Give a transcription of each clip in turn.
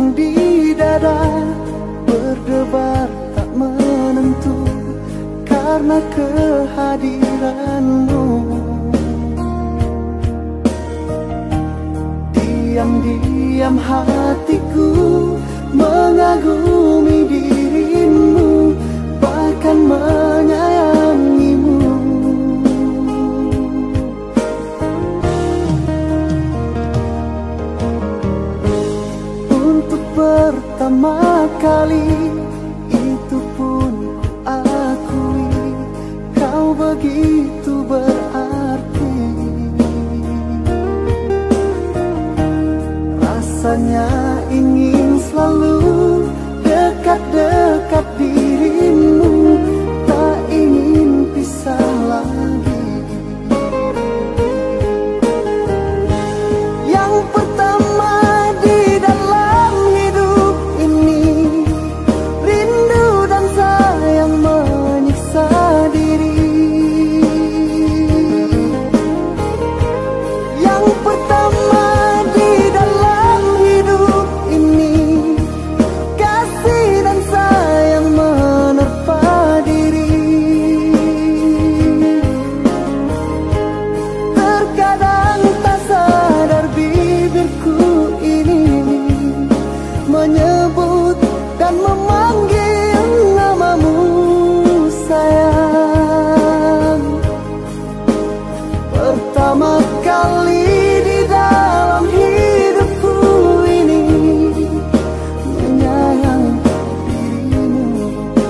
jantung di dada berdebar tak menentu karena kehadiranmu. Diam-diam hatiku mengagumi dirimu, bahkan menyayangimu. Untuk pertama kali itu pun ku akui, kau begitu berarti. Rasanya ingin selalu dekat-dekat dirimu, tak ingin pisah lagi. Yang pertama di dalam hidup ini, rindu dan sayang menyiksa diri. Yang pertama di dalam hidup ini, kasih dan sayang menerpa diri. Terkadang tak sadar bibirku ini menyebut dan memanggil namamu sayang. Pertama kali di dalam hidupku ini menyayang dirimu.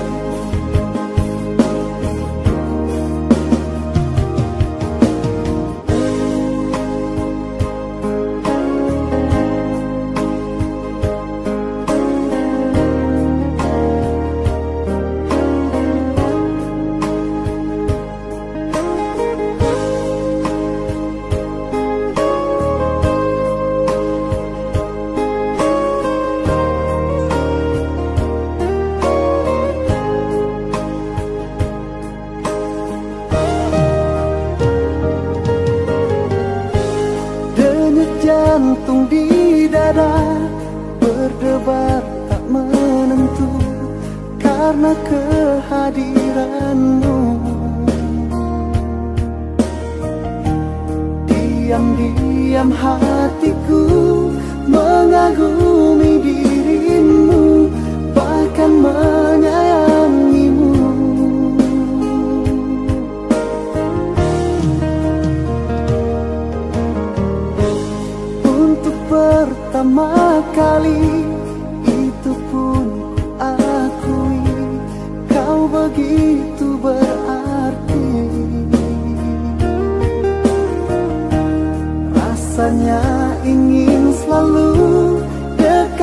Denyut jantung di dada berdebar tak menentu karena kehadiranmu. Diam-diam hatiku mengagumi dirimu, bahkan menyayangimu. Untuk pertama kali itu pun ku akui, kau begitu berarti. Rasanya ingin selalu dekat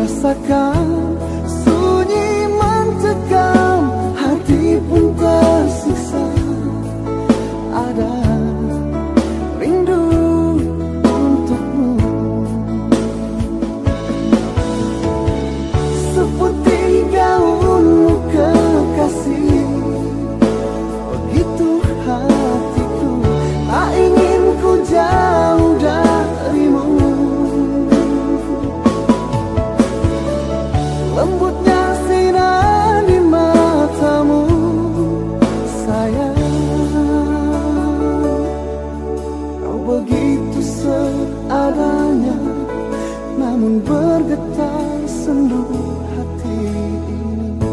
rasakan sunyi mencekam, hati pun tersiksa. Ada rindu untukmu, seputih gaunmu kekasih. Begitu hatiku, tak ingin ku jauh darimu. Lembutnya sinar di matamu, sayang. Kau begitu seadanya, namun bergetar sendu hati ini.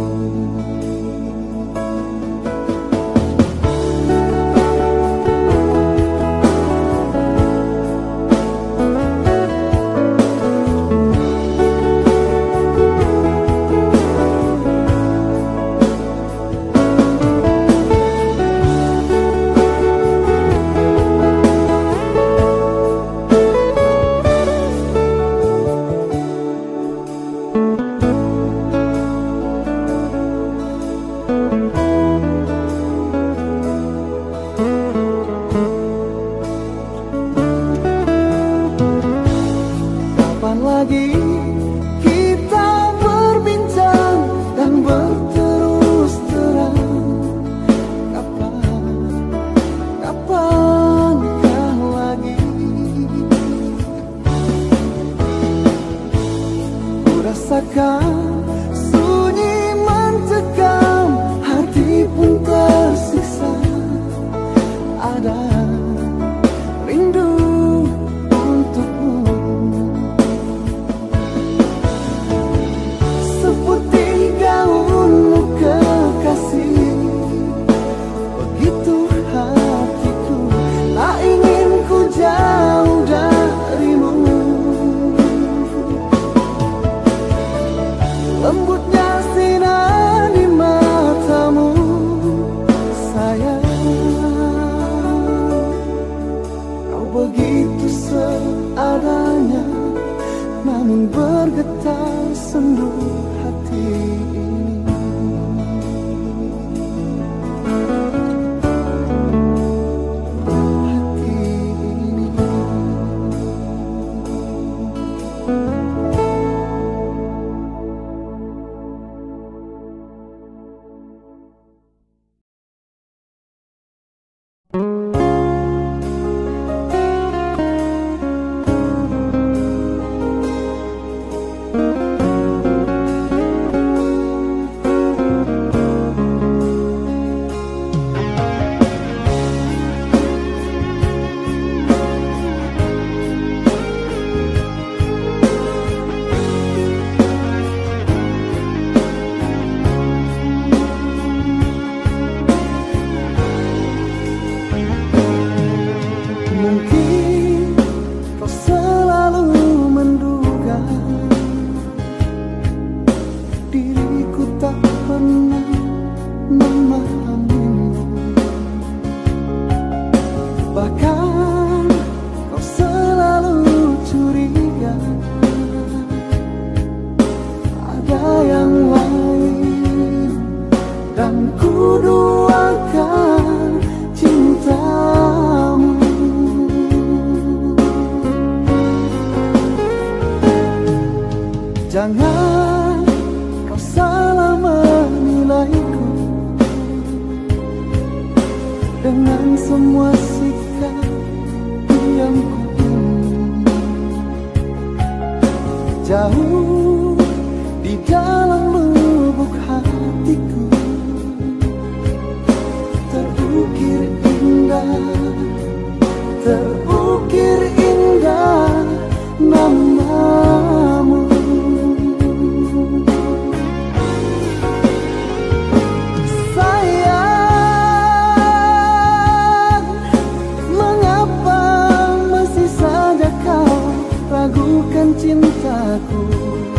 Kapan lagi kita berbincang dan berterus terang? Kapankah lagi ku rasakan sunyi mencekam, hati pun tersiksa. Ada rindu untukmu, seputih gaunmu kekasih. Begitu hatiku, tak ingin ku jauh darimu. Lembutnya sinar di matamu, sayang. Kau begitu seadanya, namun bergetar sendu hati ini. Hati ini. Mungkin kau selalu menduga diriku tak pernah memahamimu. Bahkan kau selalu curiga ada yang lain, dan ku doakan cintamu. Jangan kau salah menilaiku dengan semua sikap yang ku ini. Jauh di dalam lubuk hatiku terukir indah, terukir indah namamu. Sayang, mengapa masih saja kau ragukan cintaku?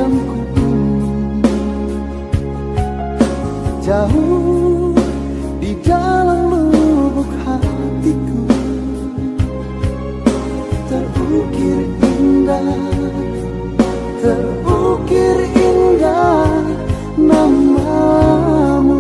malamku ini. Jauh di dalam lubuk hatiku terukir indah namamu.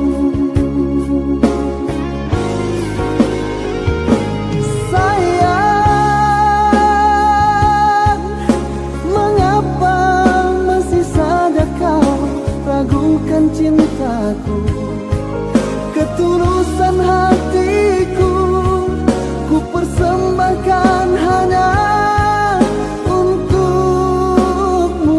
Sayang, mengapa masih saja kau ragukan cintaku? Ketulusan hatiku ku persembahkan hanya untukmu.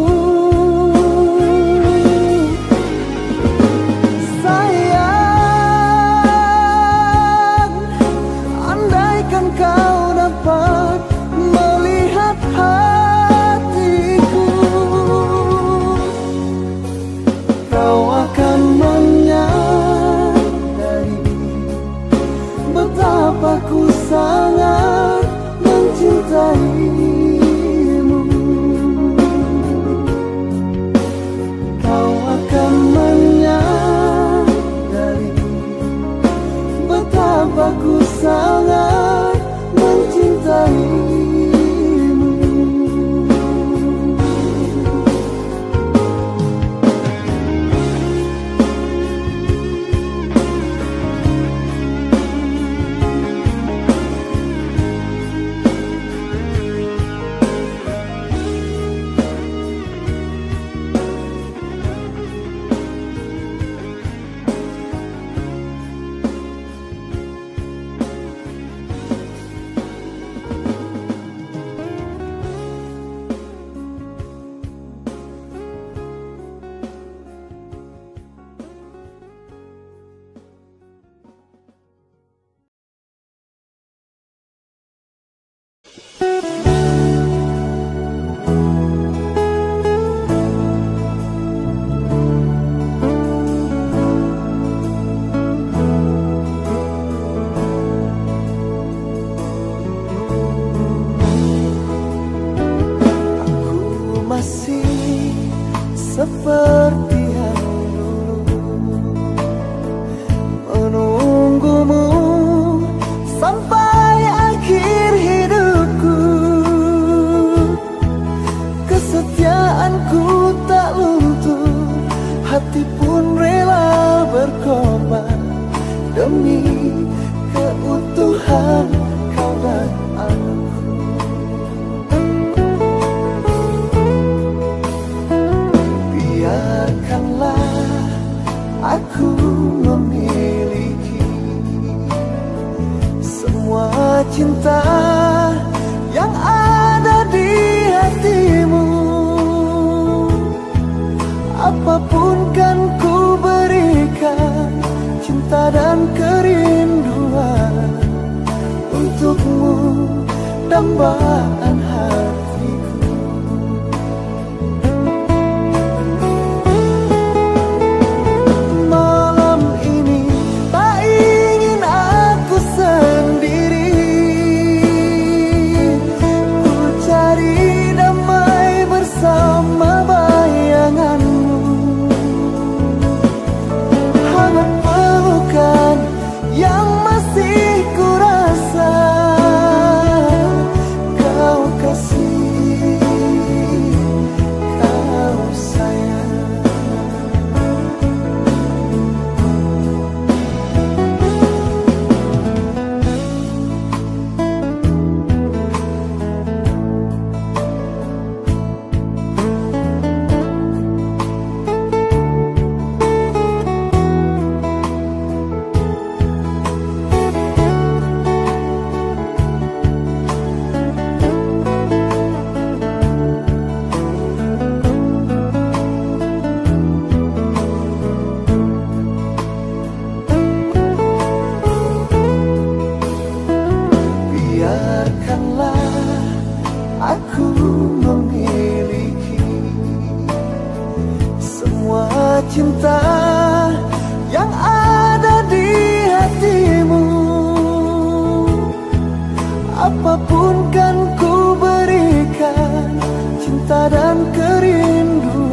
Sayang, andaikan kau dapat melihat hatiku, kau akan menyadari betapa ku sangat mencintaimu. Kau akan menyadari betapa ku sangat mencintaimu. Seperti yang dulu menunggumu sampai akhir hidupku. Kesetiaanku tak luntur, hati pun rela berkorban demi keutuhan kau dan aku. Biarkanlah aku memiliki semua cinta yang ada di hatimu. Apapun kan ku berikan, cinta dan kerinduan untukmu, dambaan hatiku. Malam ini tak ingin aku sendiri, ku cari damai bersama bayanganmu. Hangat pelukan yang masih ku rasa, kau kasih, kau sayang. Biarkanlah aku memiliki semua cinta yang ada di hatimu. Apapun kan ku berikan, cinta dan kerinduan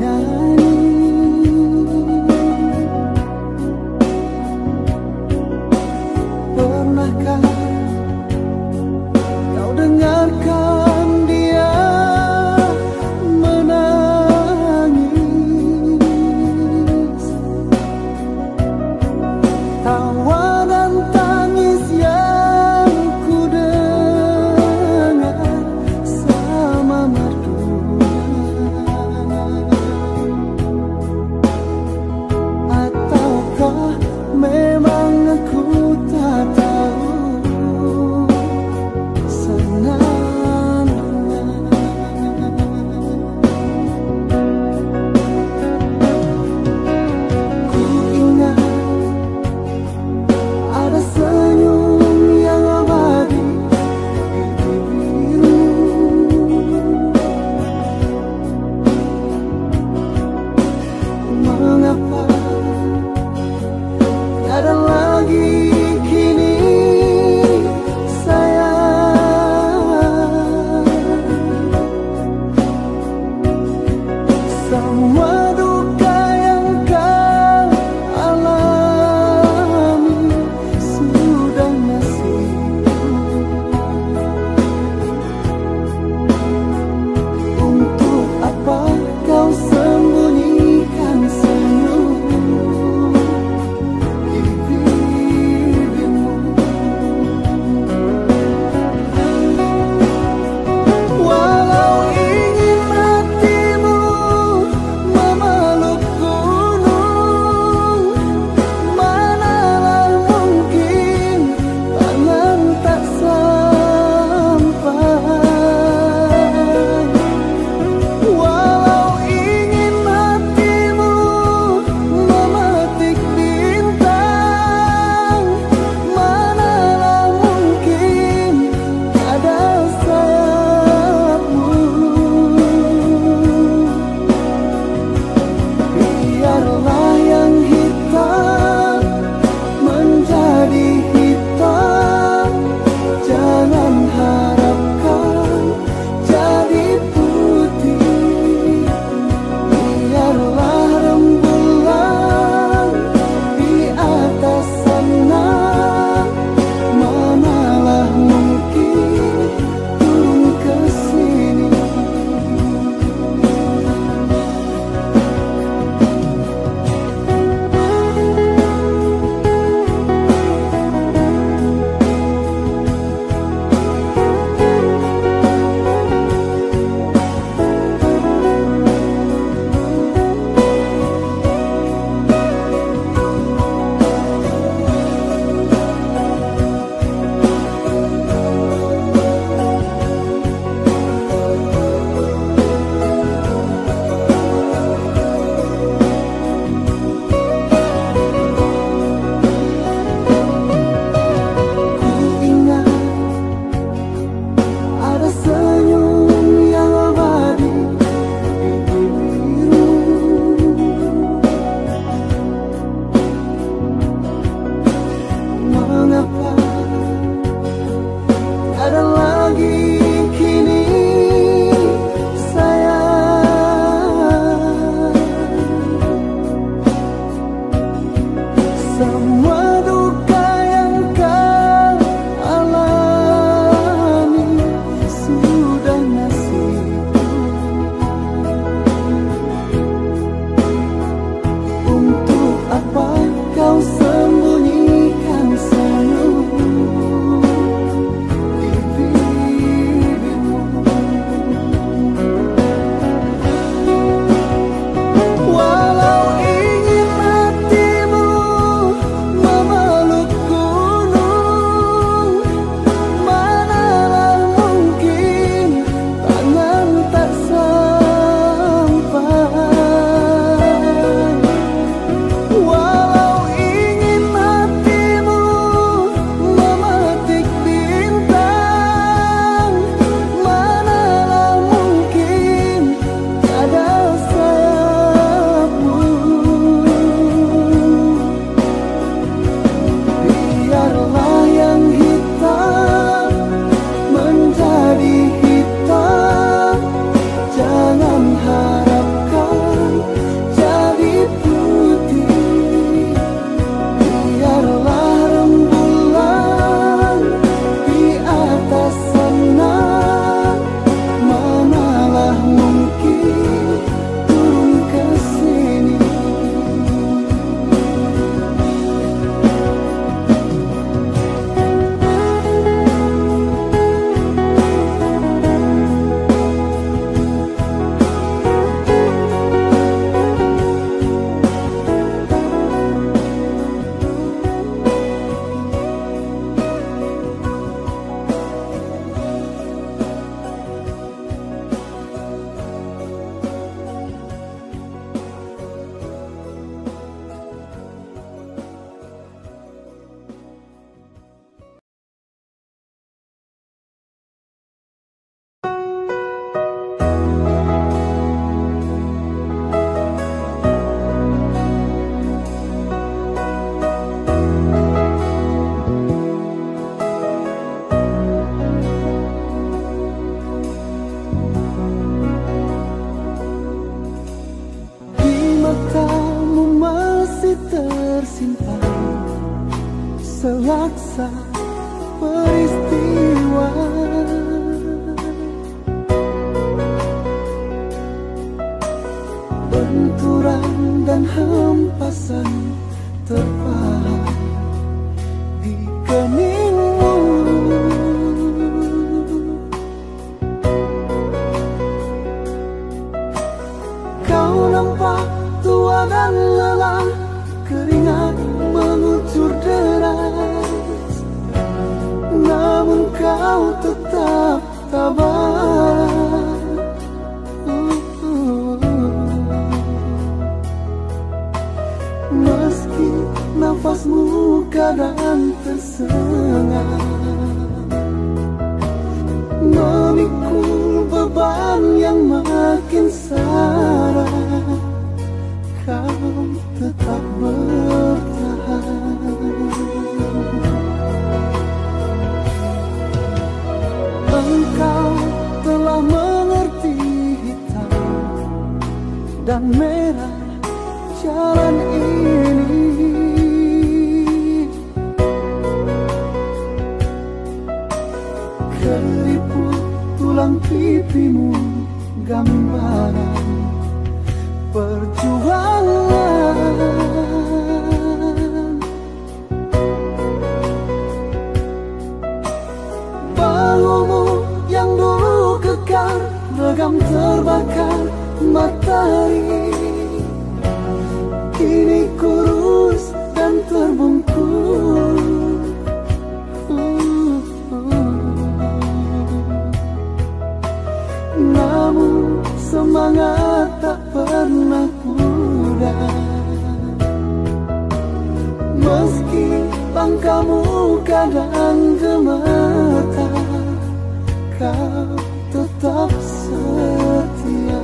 bernyanyi. Pernahkah kau dengarkan dia menangis? Tawa dan tangis yang ku dengar sama merdu. selaksa peristiwa. Benturan dan hempasan terpahat di keningmu. Kau nampak tua dan lelah, keringat mengucur deras, namun kau tetap tabah. Meski nafasmu kadang tersengat, memikul beban yang makin sara, kau tetap bertahan. Engkau telah mengerti hitam dan merah jalan ini. Keriput tulang pipimu gambaran perjuangan. Bahumu yang dulu kekar, legam terbakar matahari, kini kurus dan terbungkus. Namun semangat tak pernah pudar, meski langkahmu kadang gemetar, kau tetap setia.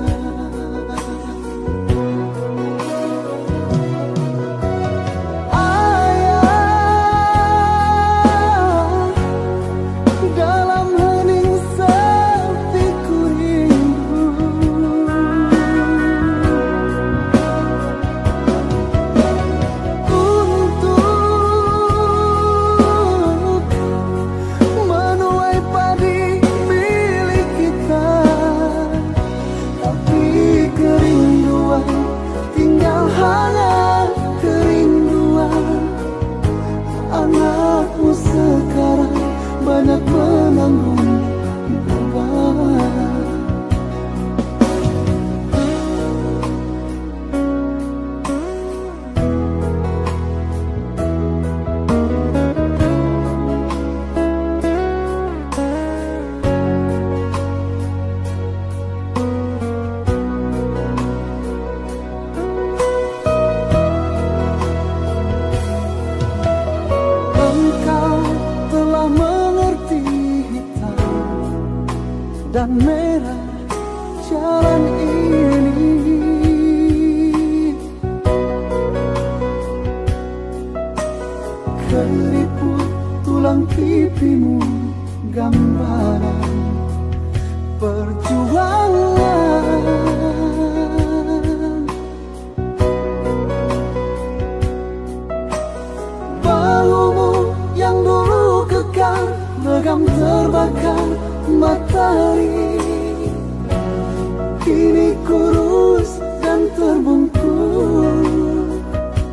Anakmu sekarang banyak menanggung beban. Dan merah jalan ini. Keriput tulang pipimu gambaran perjuangan. Bahumu yang dulu kekar, legam terbakar matahari, kini kurus dan terbungkus.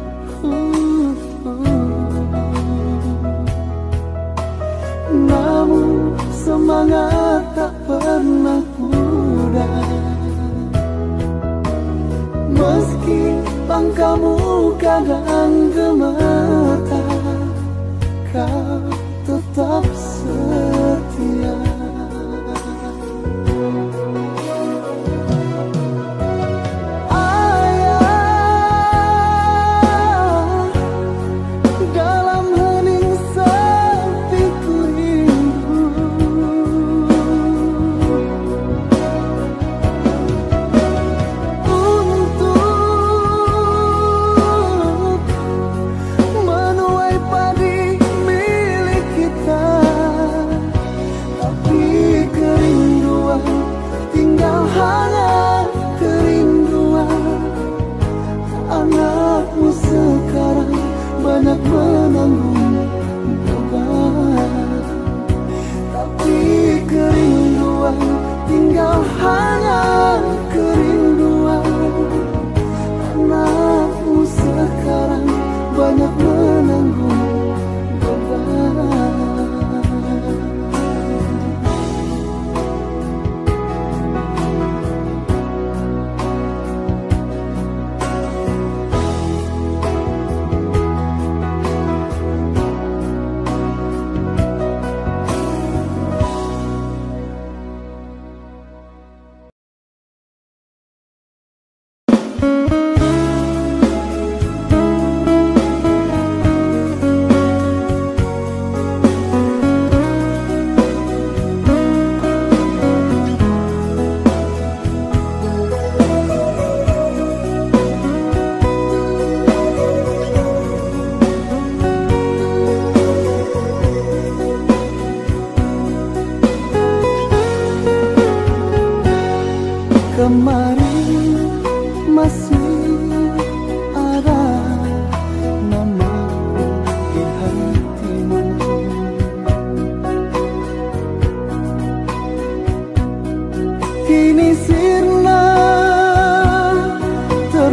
Namun semangat tak pernah pudar, meski langkahmu kadang gemetar, kau tetap setia. Menuai padi milik kita,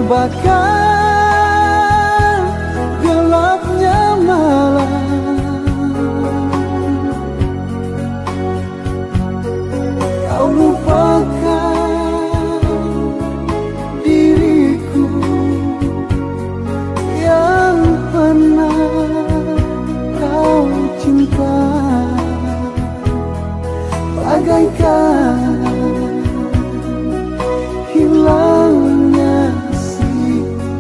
terbakar gelapnya malam. Kau lupakan diriku yang pernah kau cinta, bagaikan hilangnya sinar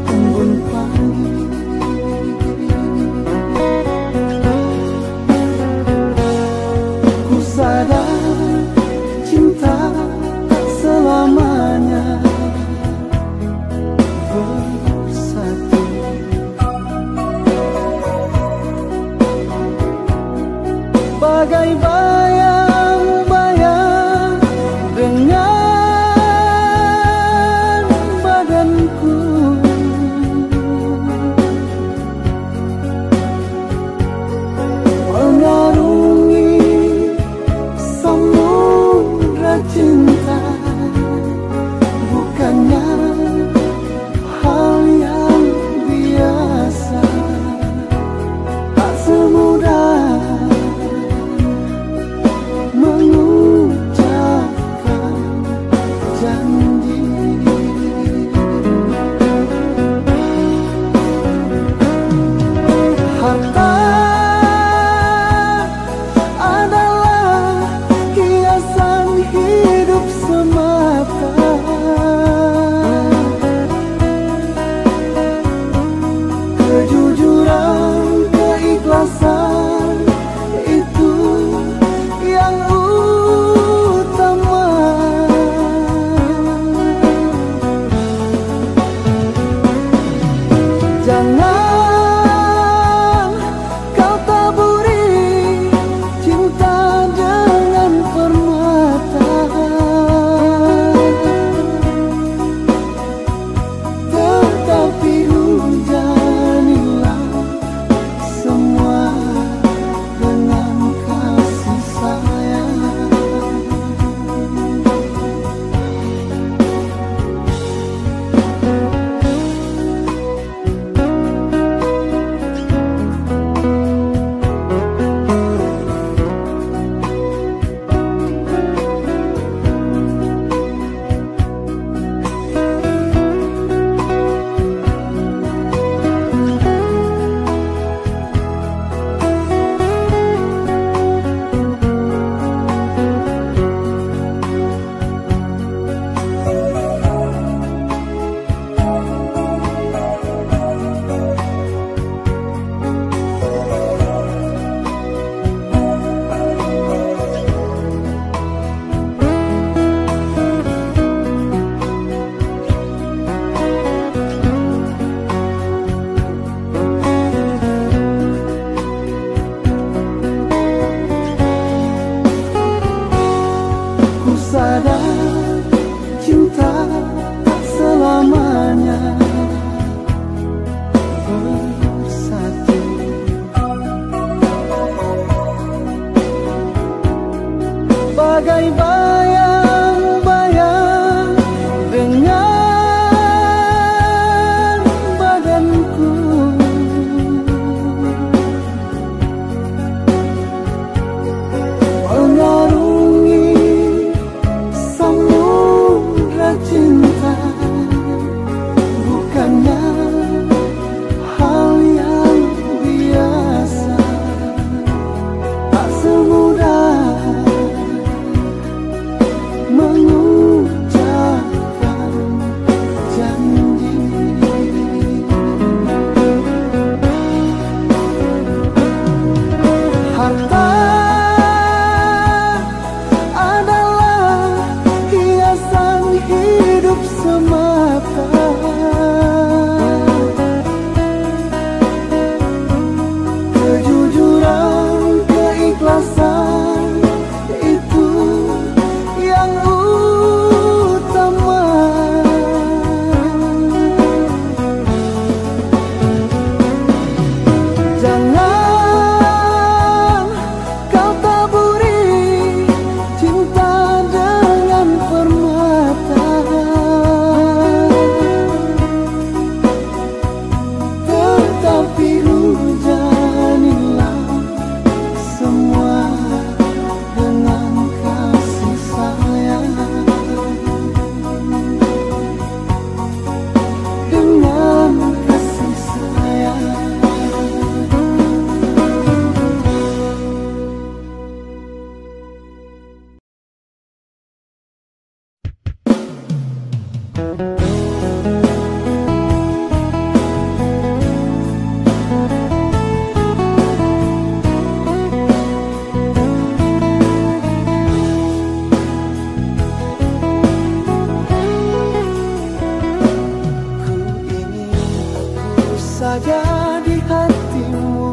saja di hatimu.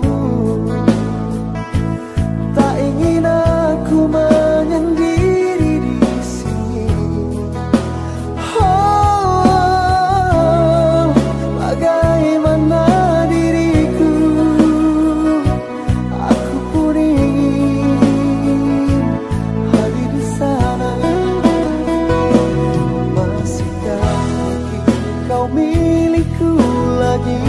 Tak ingin aku menyendiri di sini. Oh, bagaimana diriku, aku pun ingin hadir di sana. Masihkah mungkin kau milikku lagi,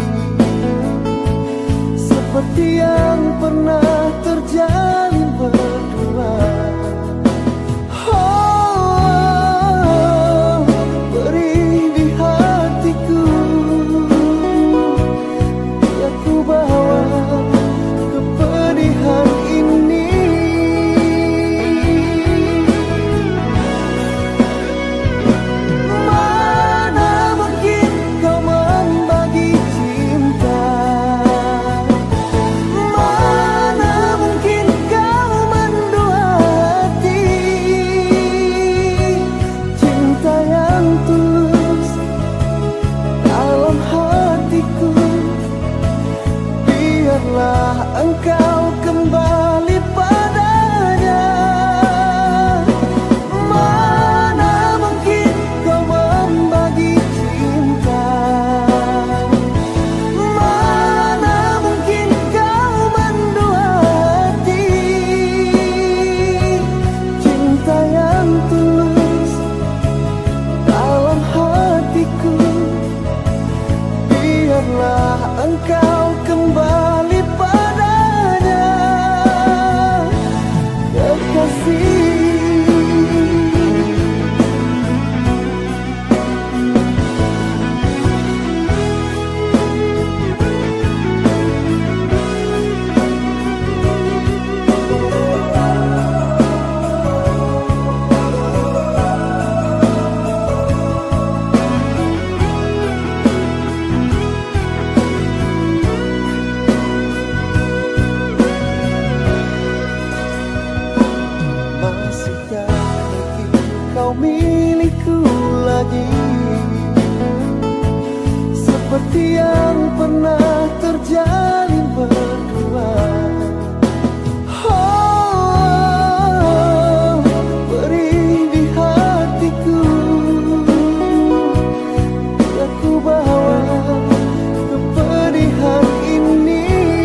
seperti yang pernah terjalin berdua. Oh, beri di hatiku, biar ku bawa kepedihan ini. Mana mungkin kau membagi cinta, mana mungkin kau mendua hati. Cinta yang tulus dalam hatiku, biarlah engkau kembali padanya. Mana mungkin kau membagi cinta, mana mungkin kau mendua hati. Cinta yang tulus dalam hatiku, biarlah engkau kembali padanya, kekasih. Masihkah mungkin kau milikku lagi, seperti yang pernah terjalin berdua. Oh, beri di hatiku, biar ku bawa kepedihan ini.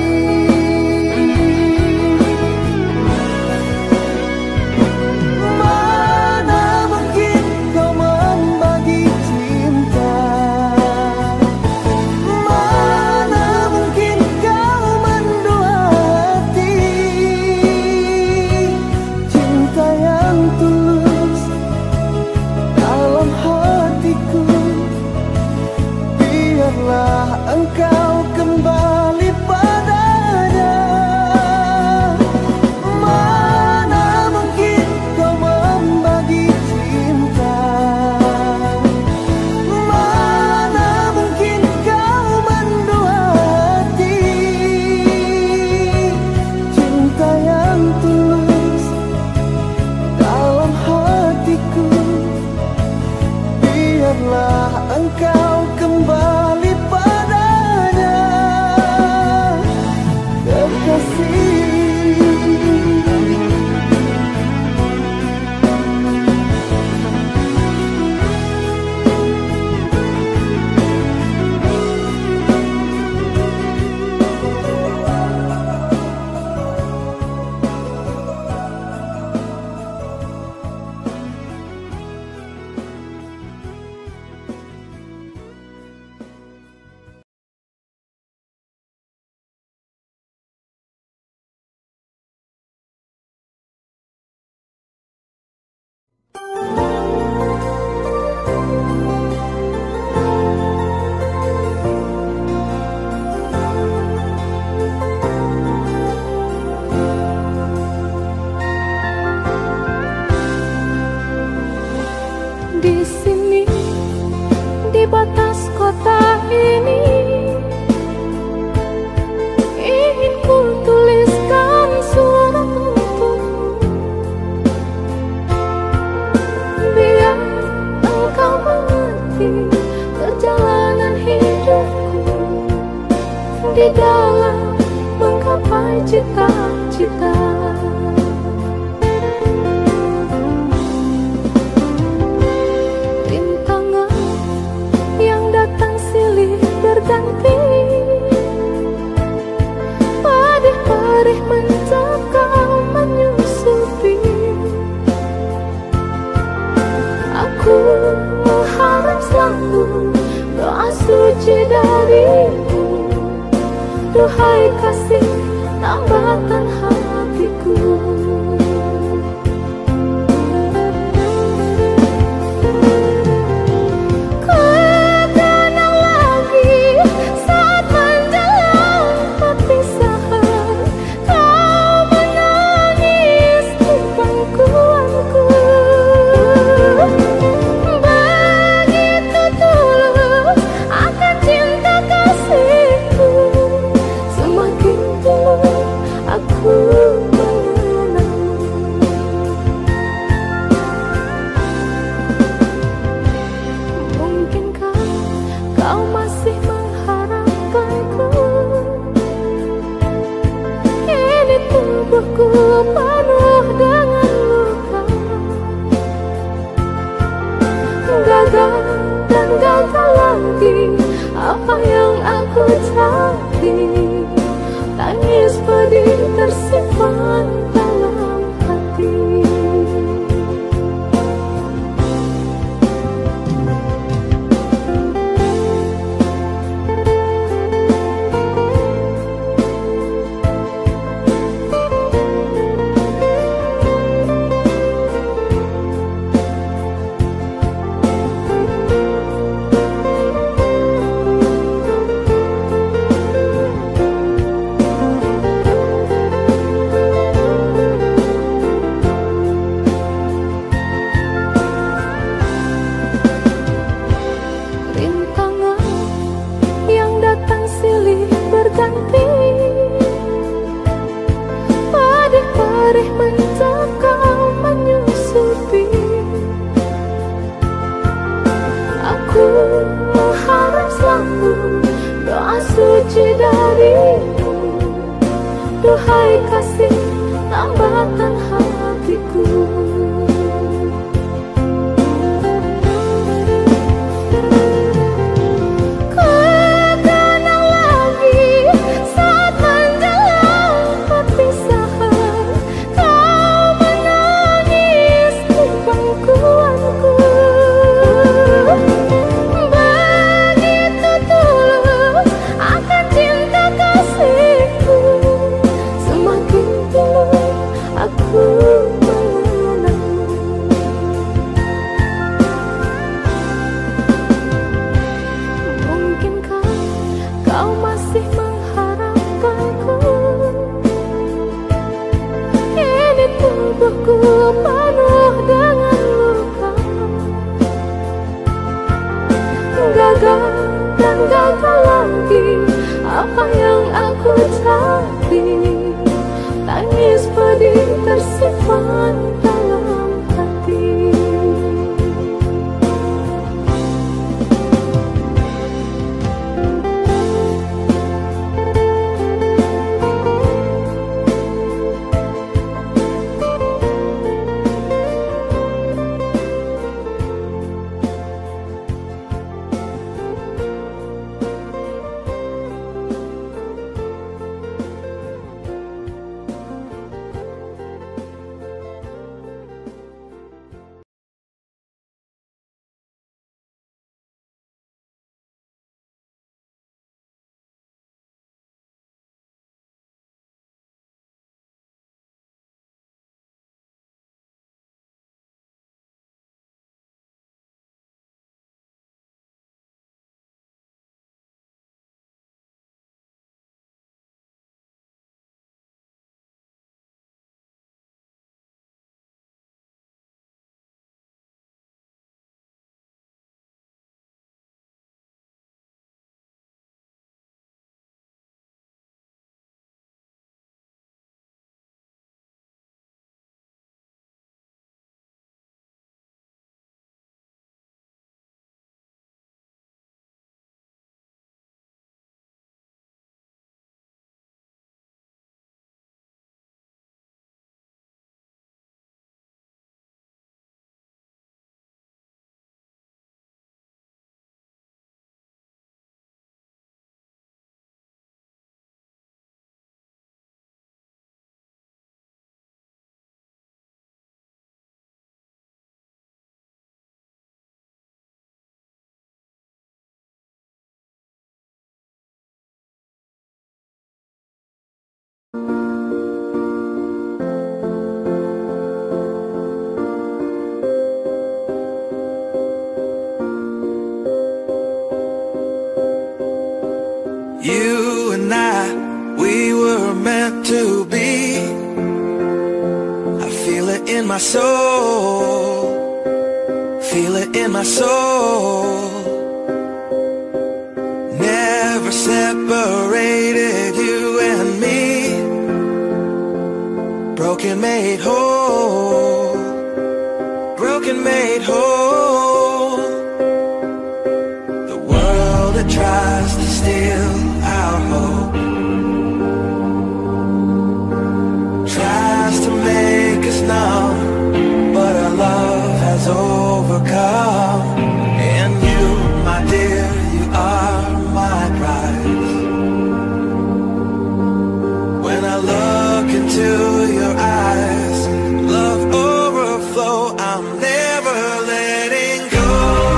Mana mungkin kau membagi cinta, mana mungkin kau mendua hati. Cinta yang tulus dalam hatiku, biarlah engkau kembali padanya. Mana mungkin kau membagi cinta, mana mungkin kau mendua hati. Cinta yang tulus dalam hatiku, biarlah engkau kembali padanya. di dalam menggapai cita-cita. Rintangan yang datang silih berganti, perih-perih mencekam menyusupi. Aku mengharap selalu doa suci darimu, duhai kasih tambatan hatiku. Kenang lagi saat menjelang perpisahan, kau menangis di pangkuanku. Begitu tulus akan cinta kasihku, semakin tulus aku mengenangmu. Mungkinkah kau masih mengharapkanku? Kini tubuhku penuh dengan luka, gagal dan gagal lagi apa yang aku cari. Tangis pedih tersimpan dalam hati. Rintangan yang datang silih berganti, perih-perih mencekam menyusupi. Aku mengharap selalu doa suci darimu, duhai kasih tambatan hatiku. Kenang lagi saat menjelang perpisahan, kau menangis di pangkuanku. Begitu tulus akan cinta kasihku, semakin tulus aku mengenangmu. You and I, we were meant to be. I feel it in my soul, feel it in my soul. Never separated, you and me. Broken made whole, broken made whole. The world that tries to steal our hope tries to make us numb, but our love has overcome. And you, my dear, you are my prize. When I look into your eyes, love overflow, I'm never letting go.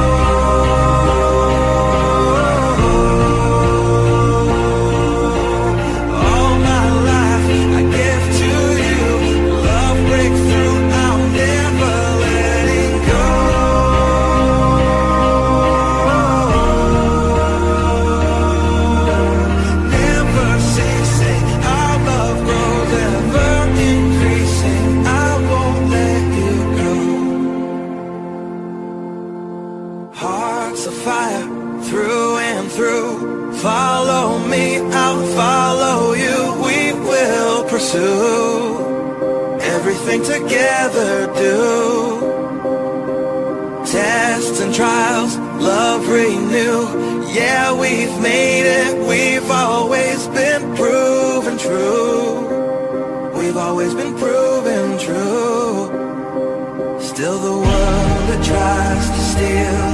All my life I give to you, love breakthrough, I'm never letting go. Never ceasing, our love grows, ever increasing, I won't let you go. Hearts of fire, through and through. Follow me, I'll follow you. We will pursue everything together, do. Tests and trials, love renew. Yeah, we've made it, we've always been proven true. We've always been proven true. Still the world that tries to steal